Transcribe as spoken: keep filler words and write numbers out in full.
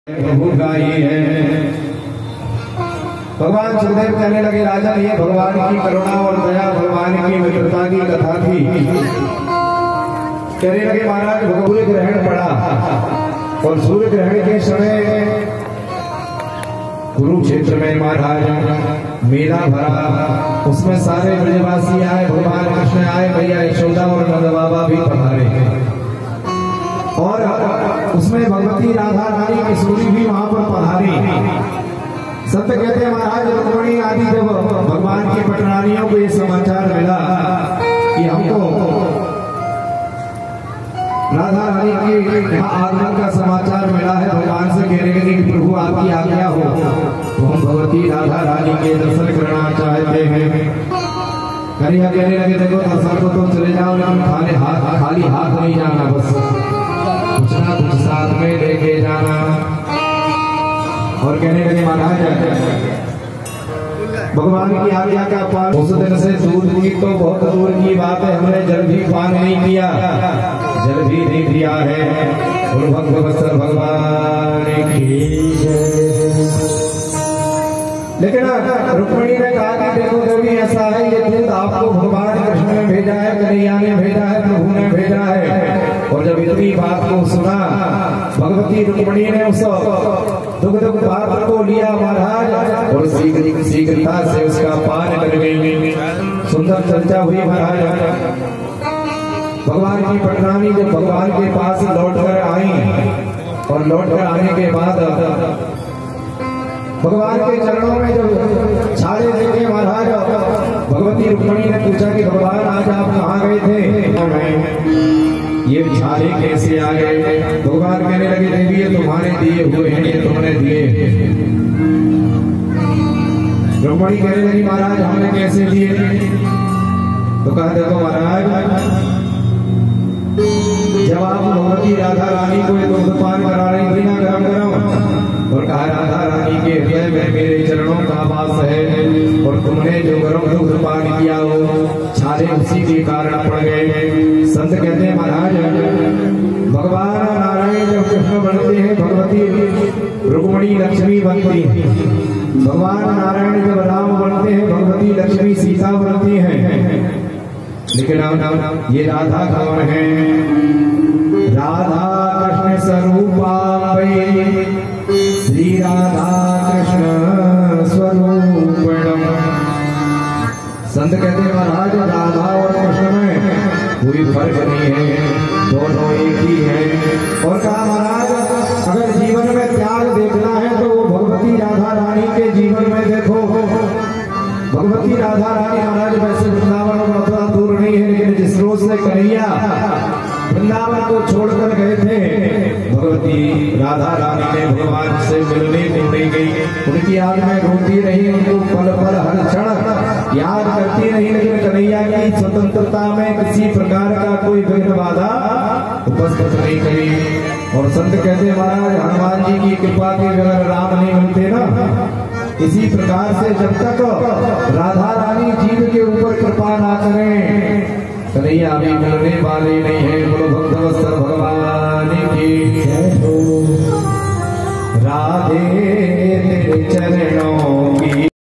प्रभु का ही है। भगवान सुखदेव कहने लगे, राजा ये भगवान की करुणा और दया, भगवान की मित्रता की कथा थी। कहने लगे महाराज सूर्य ग्रहण पड़ा और सूर्य ग्रहण के समय कुरुक्षेत्र में महाराज मेला भरा, उसमें सारे ब्रजवासी आए, भगवान कृष्ण आए, भैया यशोदा और नंद बाबा भी पधारे और उसमें भगवती राधा रानी किशोरी भी वहां पर पधारी। संत कहते हैं महाराज रुक्मिणी आदि जब भगवान की पटरानियों को ये समाचार मिला कि हमको राधा रानी के आगमन का समाचार मिला है, भगवान से कहने लगे कि प्रभु आपकी आज्ञा हो तो हम भगवती राधा रानी के दर्शन करना चाहते हैं। करिया कहने लगे देखो दर्शन को तो चले जाओ, लेकिन खाली हाथ खाली हाथ नहीं जाना, बस कुछ ना कुछ साथ में लेके जाना। और कहने लगे महाराज भगवान की आज्ञा का पालन, उस दिन से दूर की तो बहुत दूर की बात है, हमने जल भी पान नहीं किया, जल भी नहीं पिया है। और भगवत भगवान की लेकिन रुक्मिणी ने कहा कि देखो देवी ऐसा है, ये दूध आपको भगवान कृष्ण ने भेजा है, कन्हैया ने भेजा है, प्रभु ने भेजा है। और जब इतनी बात को सुना भगवती रुक्मिणी ने उस दुग्ध पात्र को लिया महाराज और शीघ्र शीघ्रता से उसका पान कर गई। सुंदर चर्चा हुई महाराज। भगवान की पटरानी जब भगवान के पास लौट कर आई और लौट कर आने के बाद भगवान के चरणों में जब छाले देखे महाराज, भगवती रुक्मिणी ने पूछा कि भगवान आज आप कहाँ गए थे, ये छाले कैसे आ गए। भगवान कहने लगे देवी ये तुम्हारे दिए हुए हैं, ये तुमने दिए। रुक्मिणी कहने लगी महाराज हमने कैसे दिए। तो कहा देखो महाराज जब आप भगवती राधा रानी को दुग्ध पान करा रही थी ना गरम गरम, और कहा राधा रानी के हृदय में मेरे चरणों का वास है, और तुमने जो गरम दुग्ध पान किया हो छाले उसी के कारण पड़ गए। संत कहते हैं महाराज भगवान नारायण जब कृष्ण बनते हैं भगवती रुक्मिणी लक्ष्मी बनती है, भगवान नारायण जब राम बनते हैं भगवती लक्ष्मी सीता बनती है। लेकिन ये राधा कौन है। राधा कृष्ण स्वरूपा श्री राधा कृष्ण स्वरूपणम। संत कहते हैं महाराज राधा और कृष्ण में कोई फर्क नहीं है, दोनों एक ही है। और कहा महाराज अगर जीवन में त्याग देखना है तो वो भगवती राधा रानी के जीवन में देखो। भगवती राधा रानी महाराज वैसे वृंदावन और मथुरा दूर नहीं है, लेकिन जिस रोज से कन्हैया वृंदावन को छोड़कर गए थे भगवती राधा रानी ने भगवान से मिलने को नहीं गई, उनकी याद में रोती रही, उनको पल पल हर क्षण याद करती रही, लेकिन कन्हैया की स्वतंत्रता में किसी प्रकार का कोई विघ्न बाधा उपस्थित नहीं करी। और संत कहते महाराज हनुमान जी की कृपा के अगर राम नहीं मिलते ना, इसी प्रकार से जब तक राधा रानी जीव के ऊपर कृपा ना करें कन्हैया अभी मिलने वाले नहीं है। बोलो भक्तवत्सल भगवान की जय हो। राधे तेरे चरणों